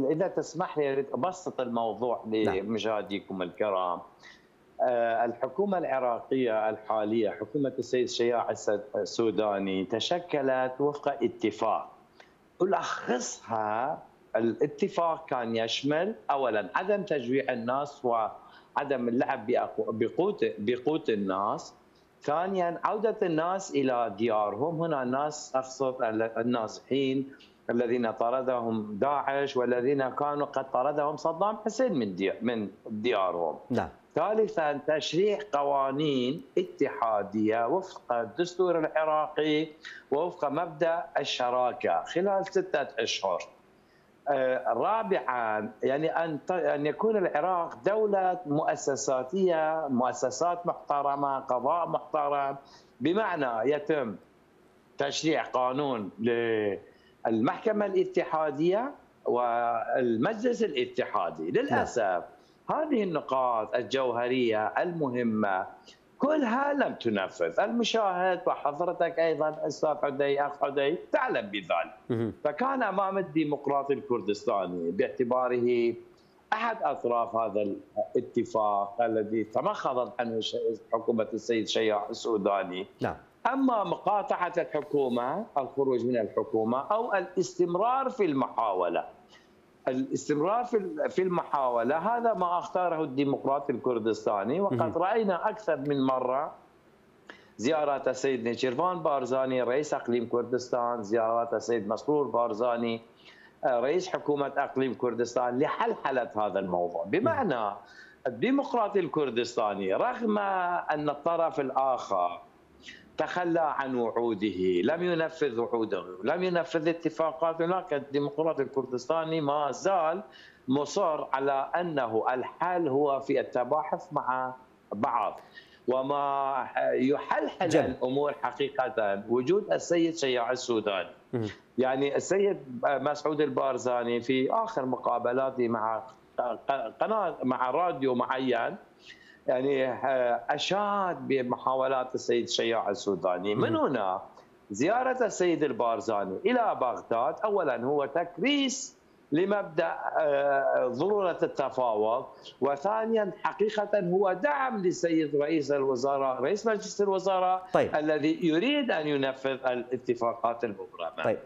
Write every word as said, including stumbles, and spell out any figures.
إذا تسمح لي أريد أبسط الموضوع نعم. لمشاهديكم الكرام. الحكومة العراقية الحالية حكومة السيد شياع السوداني تشكلت وفق اتفاق، ألخصها الاتفاق كان يشمل أولا عدم تجويع الناس وعدم اللعب بقوت بقوت الناس، ثانيا عودة الناس إلى ديارهم، هنا الناس أقصد النازحين الذين طردهم داعش والذين كانوا قد طردهم صدام حسين من دي من ديارهم. نعم. ثالثا تشريع قوانين اتحادية وفق الدستور العراقي ووفق مبدأ الشراكة خلال ستة أشهر. رابعا يعني أن أن يكون العراق دولة مؤسساتية، مؤسسات محترمة، قضاء محترم، بمعنى يتم تشريع قانون للمحكمة الاتحادية والمجلس الاتحادي. للأسف هذه النقاط الجوهرية المهمة كلها لم تنفذ. المشاهد وحضرتك أيضا أستاذ حدي أخ حدي تعلم بذلك. فكان أمام الديمقراطي الكردستاني باعتباره أحد أطراف هذا الاتفاق الذي تمخضت عنه حكومة السيد شياع السوداني، نعم. أما مقاطعة الحكومة، الخروج من الحكومة، أو الاستمرار في المحاولة. الاستمرار في المحاولة هذا ما اختاره الديمقراطي الكردستاني، وقد رأينا أكثر من مرة زيارات السيد نيشيرفان بارزاني رئيس أقليم كردستان، زيارات السيد مسرور بارزاني رئيس حكومة أقليم كردستان لحلحلة هذا الموضوع. بمعنى الديمقراطي الكردستاني رغم أن الطرف الآخر تخلى عن وعوده، لم ينفذ وعوده، لم ينفذ اتفاقاته، لكن الديمقراطي الكردستاني ما زال مصر على أنه الحل هو في التباحث مع بعض. وما يحلحل جميل. الأمور حقيقة وجود السيد شياع السوداني. يعني السيد مسعود البارزاني في آخر مقابلاته مع قناة مع راديو معين يعني أشاد بمحاولات السيد شياع السوداني. من هنا زيارة السيد البارزاني إلى بغداد أولا هو تكريس لمبدأ ضرورة التفاوض، وثانيا حقيقة هو دعم للسيد رئيس الوزراء رئيس مجلس الوزراء طيب. الذي يريد أن ينفذ الاتفاقات المبرمة. طيب